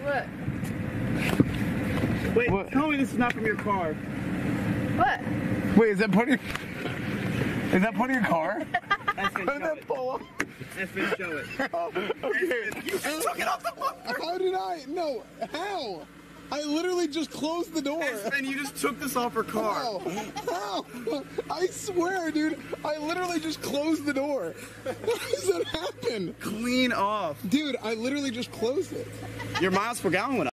What? Wait, What? tell me this is not from your car. What? Wait, is that part of your car? Esfand, How did show that it. fall off? Esfand, show it. Okay. You took it off the bumper! How did I? No, how? I literally just closed the door. Esfand, you just took this off her car. How? I swear, dude, I literally just closed the door. How does that happen? Clean off. Dude, I literally just closed it. Your miles per gallon went up.